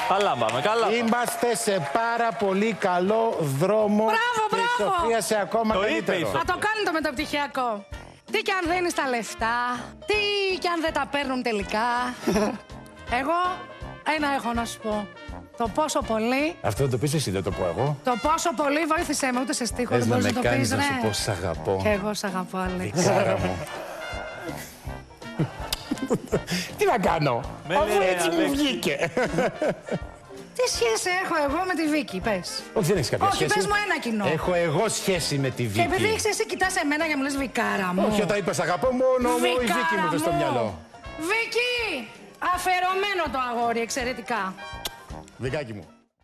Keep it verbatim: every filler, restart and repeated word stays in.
Καλά πάμε, καλά. Είμαστε σε πάρα πολύ καλό δρόμο. Μπράβο, και η μπράβο. Σοφία σε ακόμα Το είπε καλύτερο. η Σοφία. Θα το κάνει το μεταπτυχιακό. Τι κι αν δίνεις τα λεφτά, τι κι αν δεν τα παίρνουν τελικά. Εγώ ένα έχω να σου πω. Το πόσο πολύ, Αυτό δεν το πεις εσύ, δεν το πω εγώ. το πόσο πολύ βοήθησε με, ούτε σε στίχο Θες δεν να μπορείς με να το κάνεις πεις, να σου ρε. πω σ' αγαπώ. Και εγώ σ' αγαπώ, Αλέξη. Κάρα μου. Τι να κάνω, Με αφού λέει, έτσι μου Αλέξη. βγήκε. Τι σχέση έχω εγώ με τη Βίκη, πες. Όχι, δεν έχεις κάποια Όχι, σχέση. πες μου ένα κοινό. Έχω εγώ σχέση με τη Και Βίκη. επειδή έχεις εσύ κοιτάς εμένα για να μου λες Βικάρα μου. Όχι, όταν είπες αγαπώ, μόνο μου η Βίκη μου ήρθε στο μυαλό. Βίκη, αφαιρωμένο το αγόρι, εξαιρετικά. Δικάκι μου.